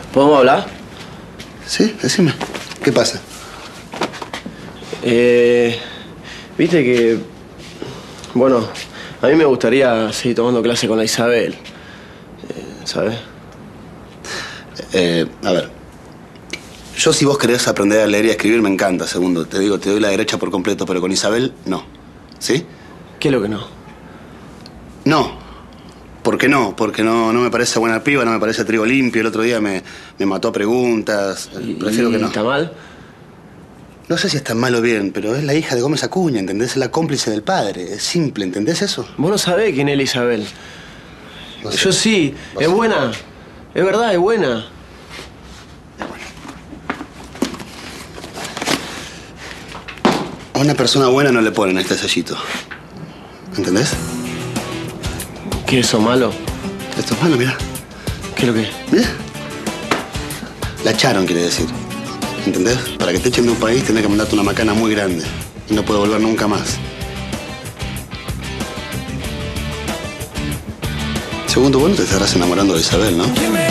¿Podemos hablar? Sí, decime. ¿Qué pasa? Viste que... Bueno, a mí me gustaría seguir tomando clase con la Isabel. ¿Sabes? A ver. Yo, si vos querés aprender a leer y a escribir, me encanta, segundo. Te digo, te doy la derecha por completo, pero con Isabel, no. ¿Sí? ¿Qué es lo que no? No. ¿Por qué no? Porque no me parece buena piba, no me parece trigo limpio. El otro día me mató a preguntas. Prefiero que no. ¿Está mal? No sé si está mal o bien, pero es la hija de Gómez Acuña, ¿entendés? Es la cómplice del padre. Es simple, ¿entendés eso? Vos no sabés quién es la Isabel. No sé. Yo sí. Es buena. Es verdad, es buena. A una persona buena no le ponen este sellito. ¿Entendés? ¿Qué es eso malo? Esto es malo, mirá. ¿Qué es lo que es? Mirá. La echaron, quiere decir. ¿Entendés? Para que te echen de un país tenés que mandarte una macana muy grande. Y no puede volver nunca más. Segundo, vos no te estarás enamorando de Isabel, ¿no?